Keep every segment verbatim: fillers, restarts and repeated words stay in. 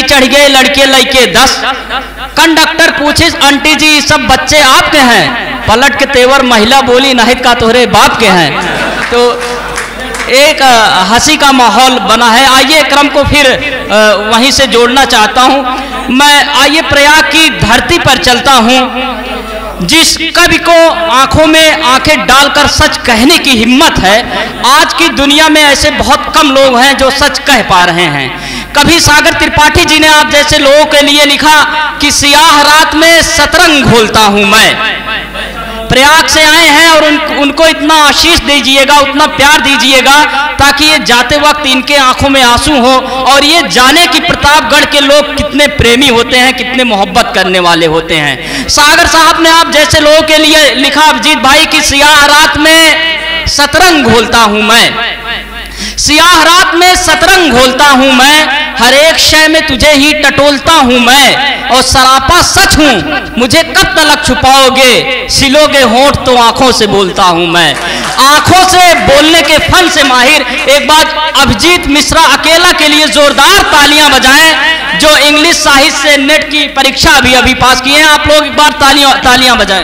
चढ़ गए लड़के लड़के दस। कंडक्टर पूछे आंटी जी सब बच्चे आपके हैं? पलट के तेवर महिला बोली नाहिद का तोहरे बाप के हैं। तो एक हंसी का माहौल बना है। आइए क्रम को फिर वहीं से जोड़ना चाहता हूं मैं। आइए प्रयाग की धरती पर चलता हूं। जिस कवि को आंखों में आंखें डालकर सच कहने की हिम्मत है, आज की दुनिया में ऐसे बहुत कम लोग हैं जो सच कह पा रहे हैं। कभी सागर त्रिपाठी जी ने आप जैसे लोगों के लिए लिखा कि सियाह रात में शतरंग घोलता हूं मैं। प्रयाग से आए हैं और उन, उनको इतना आशीष दीजिएगा, उतना प्यार दीजिएगा ताकि ये जाते वक्त इनके आंखों में आंसू हो और ये जाने कि प्रतापगढ़ के लोग कितने प्रेमी होते हैं, कितने मोहब्बत करने वाले होते हैं। सागर साहब ने आप जैसे लोगों के लिए लिखा अभिजीत भाई की सियाह रात में शतरंग घोलता हूं मैं। सियाह रात में शतरंग घोलता हूं मैं, हर एक शय में तुझे ही टटोलता हूं मैं। और सरापा सच हूं, मुझे कब तलक छुपाओगे, सिलोगे होंठ तो आंखों से बोलता हूं मैं। आंखों से बोलने के फन से माहिर। एक बार अभिजीत मिश्रा अकेला के लिए जोरदार तालियां बजाएं, जो इंग्लिश साहित्य से नेट की परीक्षा अभी अभी पास किए हैं। आप लोग एक बार तालियां तालियां बजाएं।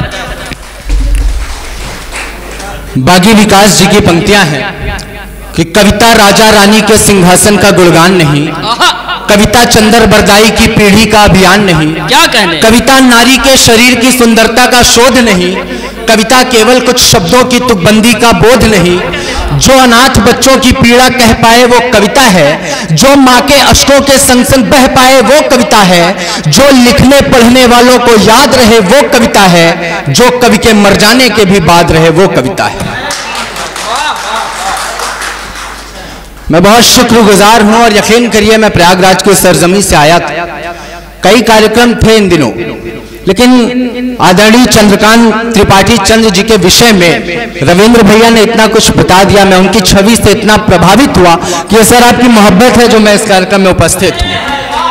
बागी विकास जी की पंक्तियां हैं कि कविता राजा रानी के सिंहासन का गुणगान नहीं, कविता चंदर बरदाई की पीढ़ी का अभियान नहीं, क्या कहने, कविता नारी के शरीर की सुंदरता का शोध नहीं, कविता केवल कुछ शब्दों की तुकबंदी का बोध नहीं। जो अनाथ बच्चों की पीड़ा कह पाए वो कविता है, जो माँ के अश्कों के संग संग बह पाए वो कविता है, जो लिखने पढ़ने वालों को याद रहे वो कविता है, जो कवि के मर जाने के भी बाद रहे वो कविता है। मैं बहुत शुक्रगुजार हूं और यकीन करिए मैं प्रयागराज की सरजमी से आया था। कई कार्यक्रम थे इन दिनों, लेकिन आदरणीय चंद्रकांत त्रिपाठी चंद्र जी के विषय में रविंद्र भैया ने इतना कुछ बता दिया, मैं उनकी छवि से इतना प्रभावित हुआ कि सर आपकी मोहब्बत है जो मैं इस कार्यक्रम में उपस्थित हूँ।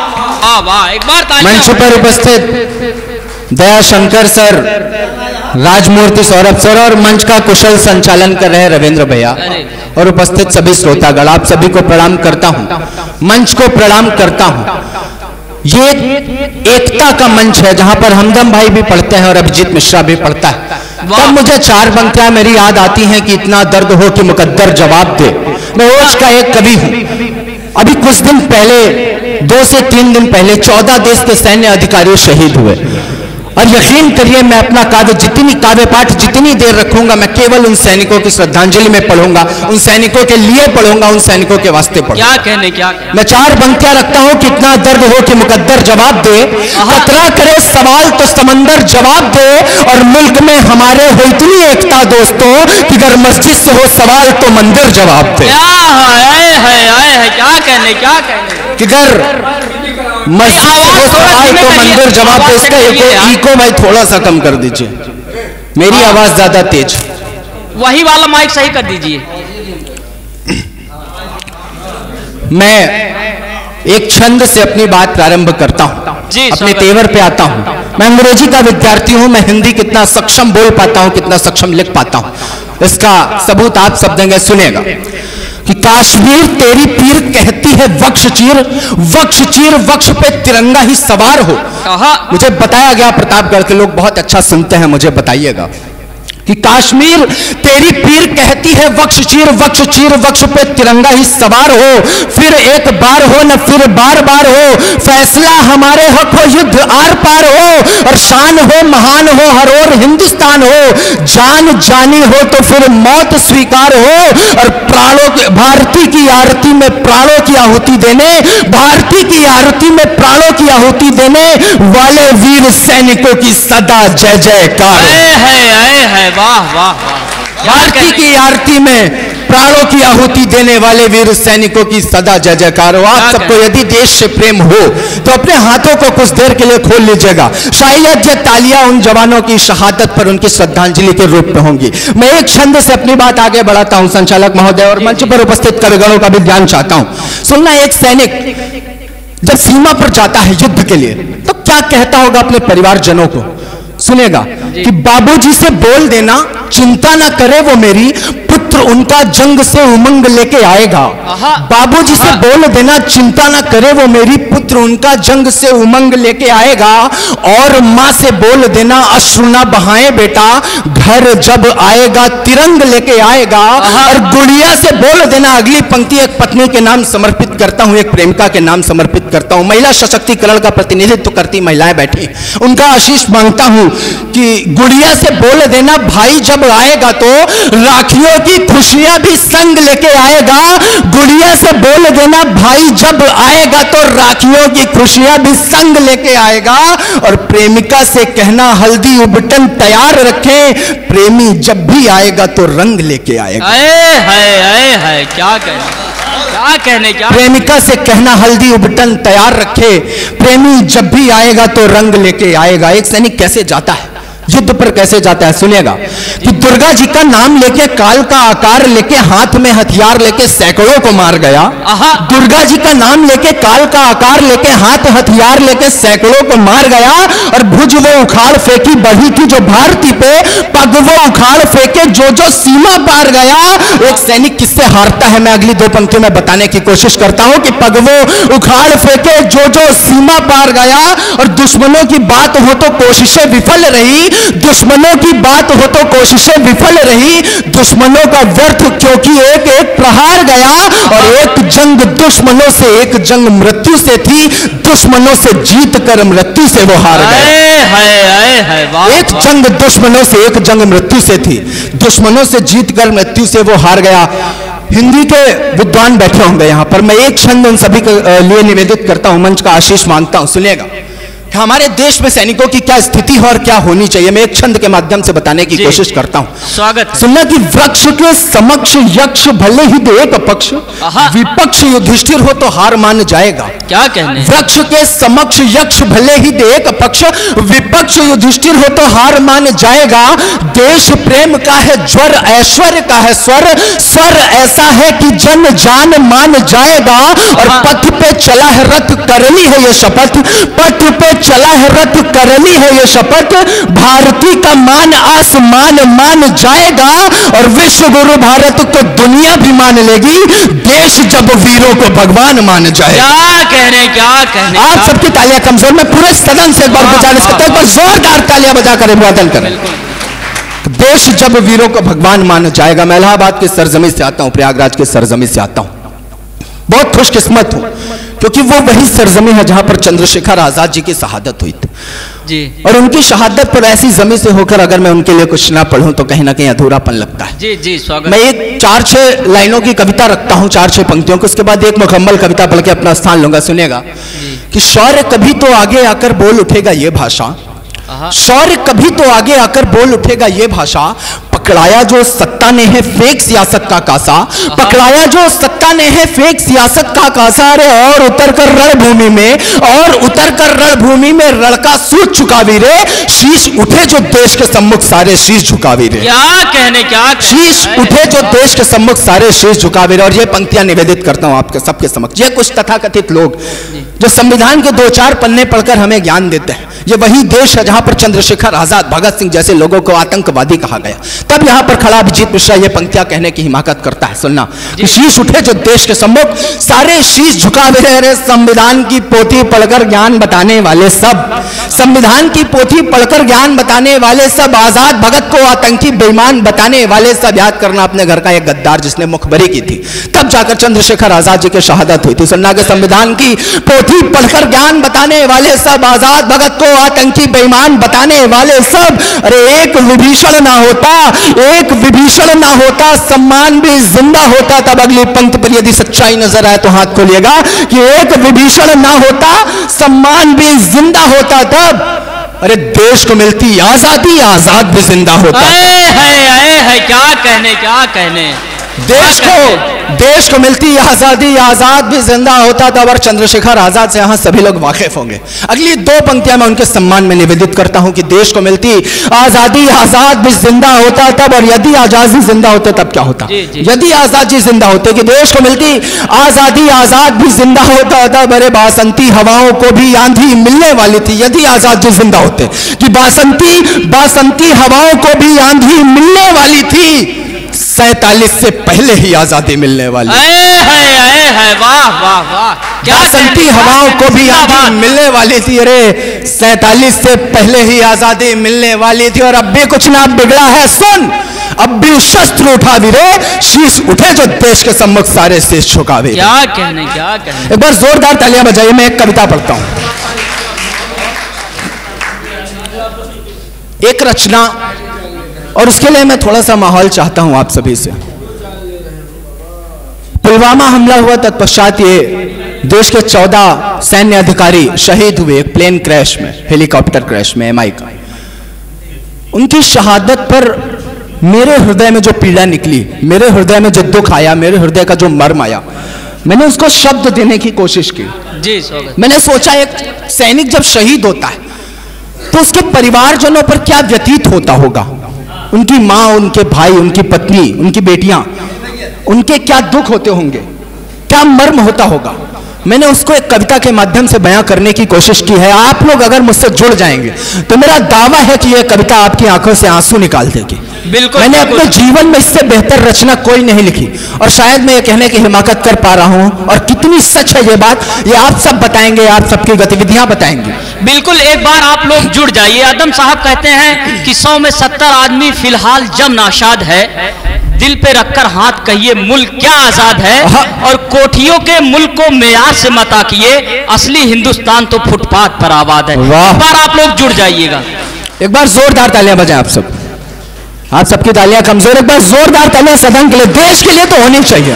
मंच पर उपस्थित दया शंकर सर, राजमूर्ति सौरभ सर और मंच का कुशल संचालन कर रहे रविंद्र भैया और उपस्थित सभी श्रोतागण, आप सभी को प्रणाम करता हूं, मंच को प्रणाम करता हूं। ये एकता का मंच है जहां पर हमदम भाई भी पढ़ते हैं और अभिजीत मिश्रा भी पढ़ता है। तब मुझे चार पंक्तियां मेरी याद आती हैं कि इतना दर्द हो कि मुकद्दर जवाब दे। मैं होश का एक कवि हूं। अभी कुछ दिन पहले, दो से तीन दिन पहले चौदह देश के सैन्य अधिकारी शहीद हुए और यकीन करिए मैं अपना काव्य जितनी काव्य पाठ जितनी देर रखूंगा मैं केवल उन सैनिकों की श्रद्धांजलि में पढ़ूंगा, उन सैनिकों के लिए पढ़ूंगा, उन सैनिकों के वास्ते पढ़ूंगा। क्या कहने क्या कहने? मैं चार पंक्तियां रखता हूं, कितना दर्द हो कि मुकद्दर जवाब दे, खतरा करे सवाल तो समंदर जवाब दे, और मुल्क में हमारे हो इतनी एकता दोस्तों कि अगर मस्जिद से हो सवाल तो मंदिर जवाब दे। क्या है, है, है, है, क्या कहने क्या कहने कि अगर मस्जिद से हो सवाल तो मंदिर जवाब दे। इसका इको भाई थोड़ा सा कम कर दीजिए, मेरी आवाज ज्यादा तेज। वही वाला माइक सही कर दीजिए। मैं एक छंद से अपनी बात प्रारंभ करता हूं, अपने तेवर पे आता हूं। मैं अंग्रेजी का विद्यार्थी हूं, मैं हिंदी कितना सक्षम बोल पाता हूं, कितना सक्षम लिख पाता हूं, इसका सबूत आप सब देंगे। सुनेगा कि काश्मीर तेरी पीर कहती है वक्ष चीर, वक्ष चीर वक्ष पे तिरंगा ही सवार हो। मुझे बताया गया, प्रतापगढ़ के लोग बहुत अच्छा सुनते हैं, मुझे बताइएगा कि काश्मीर तेरी पीर कहती है वक्ष चीर, वक्ष चीर वक्ष पे तिरंगा ही सवार हो। फिर एक बार हो न फिर बार बार हो, फैसला हमारे हक हो, युद्ध आर पार हो, और शान हो महान हो हर ओर हिंदुस्तान हो। जान जानी हो तो फिर मौत स्वीकार हो, और प्राणों की भारती की आरती में प्राणों की आहुति देने, भारती की आरती में प्राणों की आहुति देने वाले वीर सैनिकों की सदा जय जयकार है। वाह वाह वाह। भारती की आरती में प्राणों की आहुति देने वाले वीर सैनिकों की सदा जय जयकार हो। आप सबको यदि देश से प्रेम हो तो अपने हाथों को कुछ देर के लिए खोल लीजिएगा, शायद ये तालियां उन जवानों की शहादत पर उनकी श्रद्धांजलि के रूप में होंगी। मैं एक छंद से अपनी बात आगे बढ़ाता हूं संचालक महोदय, और मंच पर उपस्थित कविगणों का भी ध्यान चाहता हूं। सुनना, एक सैनिक जब सीमा पर जाता है युद्ध के लिए तो क्या कहता होगा अपने परिवारजनों को? सुनेगा कि बाबूजी से बोल देना चिंता ना करे वो मेरी, पुत्र पुत्र उनका जंग से उमंग लेके आएगा। बाबूजी से बोल देना चिंता ना करे वो मेरी, पुत्र उनका जंग से उमंग लेके आएगा। और माँ से बोल देना अश्रु ना बहाए बेटा, घर जब आएगा तिरंग लेके आएगा। और गुड़िया से बोल देना, अगली पंक्ति एक पत्नी के नाम समर्पित करता हूं, एक प्रेमिका के नाम समर्पित करता हूं। महिला सशक्तिकरण का प्रतिनिधित्व करती महिलाएं बैठी, उनका आशीष मांगता हूं कि गुड़िया से बोल देना भाई जब आएगा तो राखियों की खुशियां भी संग लेके आएगा। गुड़िया से बोल देना भाई जब आएगा तो राखियों की खुशियां भी संग लेके आएगा। और प्रेमिका से कहना हल्दी उबटन तैयार रखें, प्रेमी जब भी आएगा तो रंग लेके आएगा। आए हाय आए हाय क्या कहने क्या कहने क्या प्रेमिका से कहना हल्दी उबटन तैयार रखे, प्रेमी जब भी आएगा तो रंग लेके आएगा। एक सैनिक कैसे जाता है युद्ध पर, कैसे जाता है सुनिएगा कि दुर्गा जी का नाम लेके, काल का आकार लेके, हाथ में हथियार लेके सैकड़ों को मार गया। दुर्गा जी का नाम लेके, काल का आकार लेके, हाथ हथियार लेके सैकड़ों को मार गया। और भुज वो उखाड़ फेंकी बढ़ी थी जो भारती पे, पग वो उखाड़ फेंके जो जो सीमा पार गया। एक सैनिक किससे हारता है मैं अगली दो पंक्तियों में बताने की कोशिश करता हूं कि पग वो उखाड़ फेंके जो जो सीमा पार गया। और दुश्मनों की बात हो तो कोशिशें विफल रही, दुश्मनों की बात हो तो कोशिशें विफल रही, दुश्मनों का व्यर्थ क्योंकि एक एक प्रहार गया। और एक जंग दुश्मनों से, एक जंग मृत्यु से थी, दुश्मनों से जीत कर मृत्यु से वो हार गए। एक जंग दुश्मनों से, एक जंग मृत्यु से थी, दुश्मनों से जीत कर मृत्यु से वो हार गया। हिंदी के विद्वान बैठे होंगे यहां पर, मैं एक छंद उन सभी के लिए निवेदित करता हूं, मंच का आशीष मांगता हूं, सुनिएगा हमारे देश में सैनिकों की क्या स्थिति है और क्या होनी चाहिए। मैं एक छंद के माध्यम से बताने की कोशिश करता हूं। स्वागत। सुनना कि वृक्ष के समक्ष यक्ष भले ही दे एक पक्ष, विपक्ष युधिष्ठिर हो तो हार मान जाएगा। क्या कहने? वृक्ष के समक्ष यक्ष भले ही दे एक पक्ष, विपक्ष युधिष्ठिर हो तो हार मान जाएगा। देश प्रेम का है ज्वर, ऐश्वर्य का है स्वर, स्वर ऐसा है कि जन जान मान जाएगा। और पथ पे चला है रथ करनी है ये शपथ, पथ पे चला है रथ करनी है ये शपथ, भारती का मान आसमान मान जाएगा। और विश्व गुरु भारत को दुनिया भी मान लेगी, देश जब वीरों को भगवान मान जाएगा। क्या कहने क्या कहने आप सबकी तालियां कमजोर, मैं पूरे सदन से एक बार बजाने सकता हूं, एक बार जोरदार तालियां बजाकर अभिवादन करें। देश जब वीरों को भगवान मान जाएगा। मैं इलाहाबाद की सरजमी से आता हूं, प्रयागराज की सरजमी से आता हूं, बहुत खुशकिस्मत हूं क्योंकि वो वही सरजमी है जहां पर चंद्रशेखर आजाद जी की शहादत हुई थी जी। और उनकी शहादत पर ऐसी जमी से होकर अगर मैं उनके लिए कुछ ना पढ़ूं तो कहीं ना कहीं अधूरापन लगता है। जी जी स्वागत। मैं एक चार छह लाइनों की कविता रखता हूं, चार छह पंक्तियों को, उसके बाद एक मुकम्मल कविता पढ़ के अपना स्थान लूंगा। सुनिएगा कि शौर्य कभी तो आगे आकर बोल उठेगा ये भाषा, शौर्य कभी तो आगे आकर बोल उठेगा ये भाषा, पकड़ाया जो सत्ता ने है फेक सियासत का कासा, पकड़ाया जो सत्ता ने है फेक सियासत का कासा। रे और उतर कर रणभूमि में, और उतर कर रणभूमि में रणका सूझ चुका वीरे, शीश उठे जो देश के सम्मुख सारे शीश झुका वीरे। क्या कहने क्या कहने? शीश उठे जो देश के सम्मुख सारे शीश झुका वीरे। और ये पंक्तियां निवेदित करता हूं आपके सबके समक्ष। ये कुछ तथाकथित लोग जो संविधान के दो चार पन्ने पढ़कर हमें ज्ञान देते हैं, ये वही देश है जहां पर चंद्रशेखर आजाद, भगत सिंह जैसे लोगों को आतंकवादी कहा गया। तब यहां पर खड़ा अभिजीत मिश्रा ये पंक्तियां कहने की हिमाकत करता है। सुनना कि शीश उठे जो देश के सम्मुख सारे शीश झुकावे रहे। संविधान की पोथी पढ़कर ज्ञान बताने वाले सब, संविधान की पोथी पढ़कर ज्ञान बताने वाले सब, आजाद भगत को आतंकी बेईमान बताने वाले सब। याद करना अपने घर का एक गद्दार जिसने मुखबरी की थी, तब जाकर चंद्रशेखर आजाद जी की शहादत हुई थी। सुनना के संविधान की पोथी पढ़कर ज्ञान बताने वाले सब, आजाद भगत को आतंकी बेईमान बताने वाले सब। अरे एक विभीषण ना होता, एक विभीषण ना होता, सम्मान भी जिंदा होता। तब अगली पंक्ति पर यदि सच्चाई नजर आए तो हाथ खोलिएगा कि एक विभीषण ना होता, सम्मान भी जिंदा होता। तब अरे देश को मिलती आजादी, आजाद भी जिंदा होता। है, है, है, है, क्या कहने क्या कहने देश को देश को मिलती आजादी, आजाद भी जिंदा होता। तब और चंद्रशेखर आजाद से यहां सभी लोग वाकिफ होंगे। अगली दो पंक्तियां मैं उनके सम्मान में निवेदित करता हूं कि देश को मिलती आजादी, आजाद भी जिंदा होता तब, और यदि आजादी जिंदा होते तब क्या होता? जी, जी। यदि आजाद जी जिंदा होते कि देश को मिलती आजादी, आजाद भी जिंदा होता तब। अरे बासंती हवाओं को भी आंधी मिलने वाली थी यदि आजाद जी जिंदा होते, कि बासंती बासंती हवाओं को भी आंधी मिलने वाली थी। सैतालीस से पहले ही आजादी मिलने वाली है, है, है, वाह वाह वाह, क्या बसंती हवाओं को भी आजादी मिलने वाली थी। अरे सैतालीस से पहले ही आजादी मिलने वाली थी और अब भी कुछ ना बिगड़ा है। सुन, अब भी शस्त्र उठा वीरे, शीश उठे जो देश के सम्मुख सारे शीश झुकावे। क्या कहने, क्या कहने। एक बार जोरदार तालियां बजाइए। मैं एक कविता पढ़ता हूं, एक रचना, और उसके लिए मैं थोड़ा सा माहौल चाहता हूं आप सभी से। पुलवामा हमला हुआ, तत्पश्चात ये देश के चौदह सैन्य अधिकारी शहीद हुए एक प्लेन क्रैश में, हेलीकॉप्टर क्रैश में, एमआई का। उनकी शहादत पर मेरे हृदय में जो पीड़ा निकली, मेरे हृदय में जो दुख आया, मेरे हृदय का जो मर्म आया, मैंने उसको शब्द देने की कोशिश की। जी स्वागत। मैंने सोचा एक सैनिक जब शहीद होता है तो उसके परिवारजनों पर क्या व्यतीत होता होगा, उनकी माँ, उनके भाई, उनकी पत्नी, उनकी बेटियां, उनके क्या दुख होते होंगे, क्या मर्म होता होगा। मैंने उसको एक कविता के माध्यम से बयां करने की कोशिश की है। आप लोग अगर मुझसे जुड़ जाएंगे तो मेरा दावा है कि यह कविता आपकी आंखों से आंसू निकाल देगी। बिल्कुल। मैंने अपने जीवन में इससे बेहतर रचना कोई नहीं लिखी और शायद मैं ये कहने की हिमाकत कर पा रहा हूं। और कितनी सच है ये बात, ये आप सब बताएंगे, आप सबकी गतिविधियां बताएंगे। बिल्कुल, एक बार आप लोग जुड़ जाइए। आदम साहब कहते हैं कि सौ में सत्तर आदमी फिलहाल जम नाशाद है, दिल पे रखकर हाथ कहिए मुल्क क्या आजाद है, और कोठियों के मुल्क को मेयार से मता किए, असली हिंदुस्तान तो फुटपाथ पर आबाद है। एक बार आप लोग जुड़ जाइएगा। एक बार जोरदार तालियां बजाएं आप सब। आप सबकी तालियां कमजोर, एक बार जोरदार तालियां सदन के लिए, देश के लिए तो होनी चाहिए।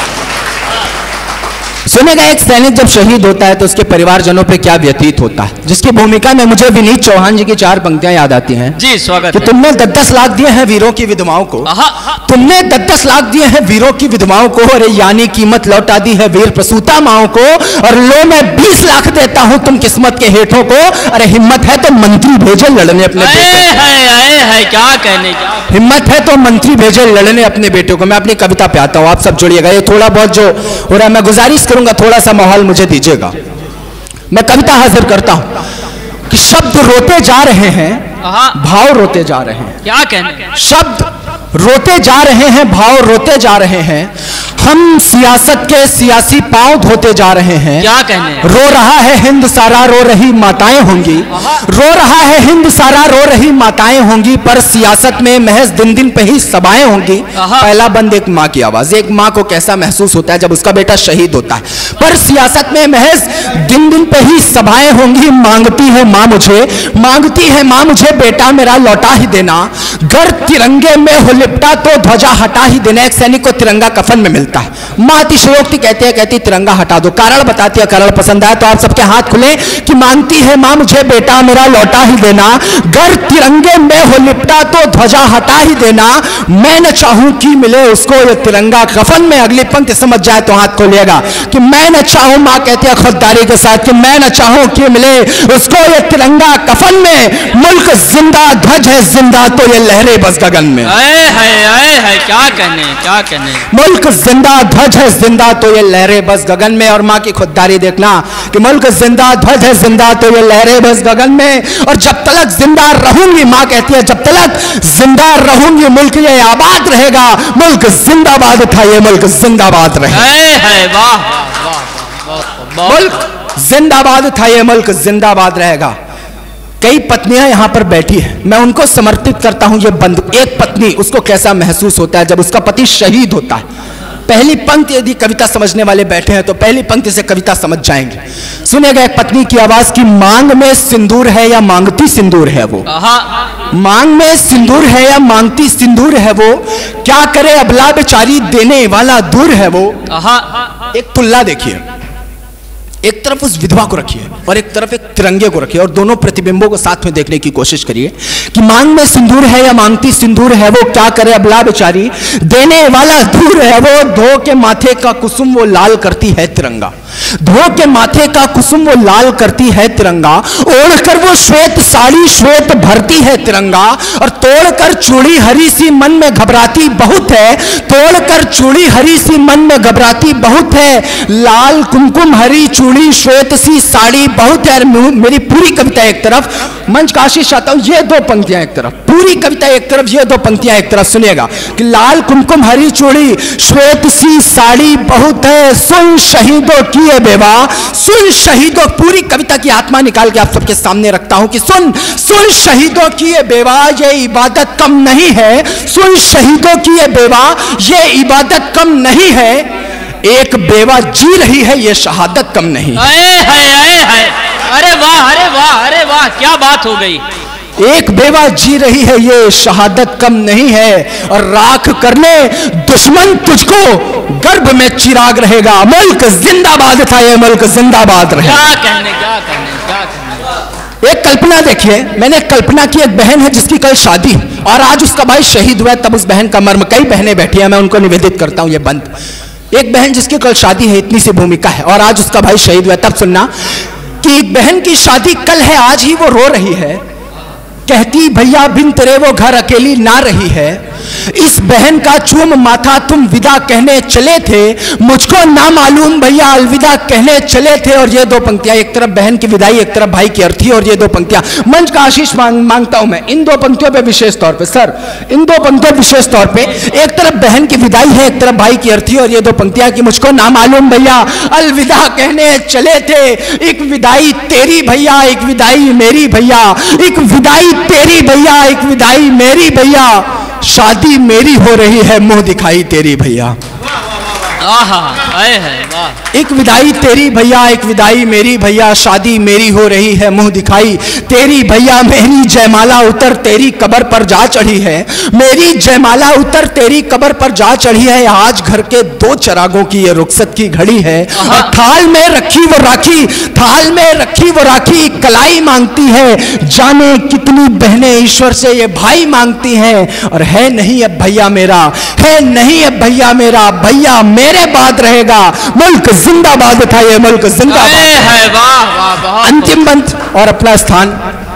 सुनेगा, एक सैनिक जब शहीद होता है तो उसके परिवारजनों पे क्या व्यतीत होता है, जिसकी भूमिका में मुझे विनीत चौहान जी की चार पंक्तियां याद आती हैं। जी स्वागत। कि तुमने दस दस लाख दिए हैं वीरों की विधवाओं को, तुमने दस दस लाख दिए हैं वीरों की विधवाओं को, अरे यानी कीमत लौटा दी है वीर प्रसूता माओं को, और लो मैं बीस लाख देता हूं तुम किस्मत के हेठों को, अरे हिम्मत है तो मंत्री भेजे लड़ने अपने बेटे को। है, क्या कहने, हिम्मत है तो मंत्री भेजे लड़ने अपने बेटे को। मैं अपनी कविता पे आता हूं, आप सब जुड़िएगा। ये थोड़ा बहुत जो हो रहा है मैं गुजारिश करूंगा, थोड़ा सा माहौल मुझे दीजिएगा। मैं कविता हाजिर करता हूं कि शब्द रोते जा रहे हैं, भाव रोते जा रहे हैं। क्या कहने। शब्द रोते जा रहे हैं, भाव रोते जा रहे हैं, हम सियासत के सियासी पांव धोते जा रहे हैं। क्या कहने। रो रहा है हिंद सारा, रो रही माताएं होंगी, रो रहा है हिंद सारा, रो रही माताएं होंगी, पर सियासत में महज दिन दिन पे ही सभाएं होंगी। पहला बंद एक माँ की आवाज। एक माँ को कैसा महसूस होता है जब उसका बेटा शहीद होता है, पर सियासत में महज दिन दिन पे ही सभाएं होंगी। मांगती है माँ मुझे, मांगती है माँ मुझे, बेटा मेरा लौटा ही देना, घर तिरंगे में हो लिपटा तो ध्वजा हटा ही देना। एक सैनिक को तिरंगा कफन में मिलता है, मां अतिशयोक्ति कहती है, कहती तिरंगा हटा दो। कारण बताती है, कारण पसंद आया तो आप सबके हाथ खुले कि मांगती है मां मुझे, बेटा मेरा लौटा ही देना, घर तिरंगे में हो लिपटा तो ध्वजा हटा ही देना। मैं न चाहूं कि मिले उसको ये तिरंगा कफन में। अगली पंक्ति समझ जाए तो हाथ खोलिएगा कि मैं न चाहूं, मां कहती है खुददारी के साथ कि मैं न चाहूं कि मिले उसको ये तिरंगा कफन में, मुल्क जिंदा ध्वज है जिंदा तो ये लहरे बस गगन में। आए है, आए है, क्या कहने, क्या कहने। मुल्क जिंदा ध्वज है जिंदा तो ये लहरे बस गगन में। और माँ की खुददारी देखना कि मुल्क जिंदा ध्वज है जिंदा तो ये लहरे बस गगन में, और जब तक जिंदा रहूंगी, माँ कहती है जब तक जिंदा रहूंगी मुल्क ये आबाद रहेगा। मुल्क जिंदाबाद था ये मुल्क जिंदाबाद रहेगा। मुल्क जिंदाबाद था ये मुल्क जिंदाबाद रहेगा। कई पत्नियां यहां पर बैठी हैं, मैं उनको समर्पित करता हूं ये बंद। एक पत्नी, उसको कैसा महसूस होता है जब उसका पति शहीद होता है। पहली पंक्ति, यदि कविता समझने वाले बैठे हैं तो पहली पंक्ति से कविता समझ जाएंगे। सुनेगा एक पत्नी की आवाज की मांग में सिंदूर है या मांगती सिंदूर है वो, मांग में सिंदूर है या मांगती सिंदूर है वो, क्या करे अबला बेचारी देने वाला दूर है वो। एक तुलना देखिए, एक तरफ उस विधवा को रखिए और एक तरफ एक तिरंगे को रखिए, और दोनों प्रतिबिंबों को साथ में देखने की कोशिश करिए कि मांग में सिंदूर है या मांगती सिंदूर है वो, क्या करे अबला बेचारी देने वाला दूर है वो, धो के माथे का कुसुम वो लाल करती है तिरंगा। धो के माथे का कुसुम वो लाल करती है तिरंगा, ओढ़कर वो श्वेत साड़ी श्वेत भरती है तिरंगा, और तोड़कर चूड़ी हरी सी मन में घबराती बहुत है, तोड़कर चूड़ी हरी सी मन में घबराती बहुत है, लाल कुमकुम हरी चूड़ी श्वेत सी साड़ी बहुत है। मेरी पूरी कविता एक तरफ, मंच का आशीष चाहता हूं, ये दो पंक्तियां एक तरफ, पूरी कविता एक तरफ, ये दो पंक्तियां एक तरफ सुनिएगा कि लाल कुमकुम हरी चूड़ी श्वेत सी साड़ी बहुत है, सुन शहीदों की ये बेवा, सुन शहीदों, पूरी कविता की आत्मा निकाल के आप सबके सामने रखता हूं कि सुन सुन शहीदों की ये बेवा, ये इबादत कम नहीं है, सुन शहीदों की ये बेवा, ये इबादत कम नहीं है, एक बेवा जी रही है ये शहादत कम नहीं। आए हाय आए हाय, अरे वाह अरे वाह अरे वाह, क्या बात हो गई। एक बेवा जी रही है ये शहादत कम नहीं है, और राख करने दुश्मन तुझको गर्भ में चिराग रहेगा, मुल्क जिंदाबाद था ये मुल्क जिंदाबाद रहेगा। क्या कहने क्या कहने क्या कहने। एक कल्पना देखिए, मैंने कल्पना की, एक बहन है जिसकी कल शादी और आज उसका भाई शहीद हुआ, तब उस बहन का मर्म, कई बहनें बैठी हैं, मैं उनको निवेदित करता हूं ये बंद। एक बहन जिसकी कल शादी है, इतनी सी भूमिका है, और आज उसका भाई शहीद हुआ, तब सुनना कि एक बहन की शादी कल है, आज ही वो रो रही है, कहती भैया बिन तेरे वो घर अकेली ना रही है, इस बहन का चूम माथा तुम विदा कहने चले थे, मुझको ना मालूम भैया अलविदा कहने चले थे। और ये दो पंक्तियां, एक तरफ बहन की विदाई, एक तरफ भाई की अर्थी, और ये दो पंक्तियां मंच का आशीष मांग, मांगता हूं मैं इन दो पंक्तियों पे विशेष तौर पे, सर इन दो पंक्तियों विशेष तौर पे, एक तरफ बहन की विदाई है, एक तरफ भाई की अर्थी, और ये दो पंक्तियां कि मुझको ना मालूम भैया अलविदा कहने चले थे, एक विदाई तेरी भैया एक विदाई मेरी भैया, एक विदाई तेरी भैया एक विदाई मेरी भैया, शादी मेरी हो रही है मुंह दिखाई तेरी भैया। आए है वाह। एक विदाई तेरी भैया एक विदाई मेरी भैया, शादी मेरी हो रही है मुंह दिखाई तेरी भैया, मेरी जयमाला उतर तेरी कब्र पर जा चढ़ी है, मेरी जयमाला उतर तेरी कब्र पर जा चढ़ी है, आज घर के दो चरागों की ये रुखसत की घड़ी है, और थाल में रखी वो राखी थाल में रखी वो राखी कलाई मांगती है, जाने कितनी बहनें ईश्वर से ये भाई मांगती हैं, और है नहीं अब भैया मेरा है नहीं अब भैया मेरा, भैया मेरे बाद रहेगा, मुल्क जिंदाबाद था ये मुल्क जिंदाबाद है। वाह वाह बहुत। अंतिम बंद और अपना स्थान,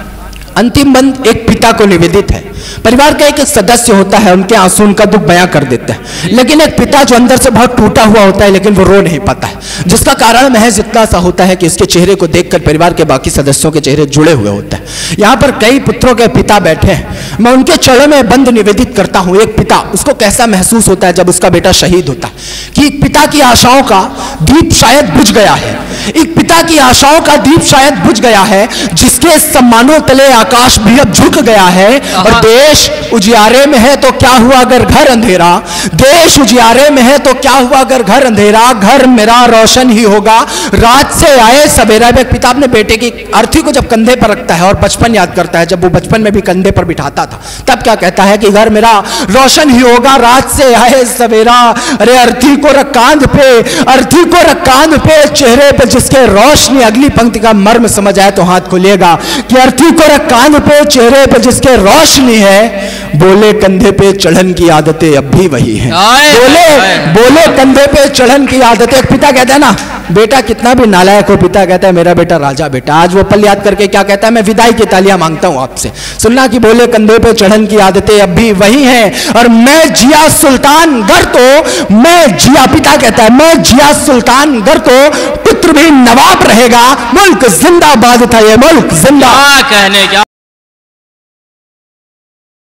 अंतिम बंद एक पिता को निवेदित है। परिवार का एक सदस्य होता है, उनके आंसू उनका दुख बयां कर देते हैं, लेकिन एक पिता जो अंदर से बहुत टूटा हुआ होता है लेकिन वो रो नहीं पाता है, जिसका कारण महज इतना सा होता है कि इसके चेहरे को देखकर परिवार के बाकी सदस्यों के चेहरे जुड़े हुए होते हैं। यहाँ पर कई पुत्रों के पिता बैठे हैं, मैं उनके चरणों में बंद निवेदित करता हूँ। एक पिता, उसको कैसा महसूस होता है जब उसका बेटा शहीद होता है, कि एक पिता की आशाओं का दीप शायद बुझ गया है, एक पिता की आशाओं का दीप शायद बुझ गया है, जिसके सम्मानों तले आकाश भी अब झुक गया है, और देश उजियारे में है तो क्या हुआ अगर घर अंधेरा, देश उजियारे में है तो क्या हुआ अगर घर अंधेरा, घर मेरा रोशन ही होगा रात से आए सवेरा। एक पिता अपने बेटे की अर्थी को जब कंधे पर रखता है और बचपन याद करता है, जब वो बचपन में भी कंधे पर बिठाता था, तब क्या कहता है कि घर मेरा रोशन ही होगा रात से आए सवेरा, अरे अर्थी को रख कांध पे, अर्थी को रख कांध पे, चेहरे पे जिसके रोशनी, अगली पंक्ति का मर्म समझ आए तो हाथ खोलिएगा कि अर्थी को रख कांध पे, चेहरे पे जिसके रोशनी है, बोले कंधे पे चढ़न की आदतें अब भी वही हैं, बोले बोले कंधे पे चढ़न की आदतें। पिता कहता है ना, बेटा कितना भी नालायक हो, पिता कहता है मेरा बेटा राजा बेटा। आज वो पल याद करके क्या कहता है, मैं विदाई की तालियां मांगता हूं आपसे, सुनना कि बोले कंधे पे चढ़न की आदतें अब भी वही हैं, और मैं जिया सुल्तान गर तो मैं जिया, पिता कहता है मैं जिया सुल्तान गर तो पुत्र भी नवाब रहेगा, मुल्क जिंदाबाद था ये मुल्क जिंदा। कहने क्या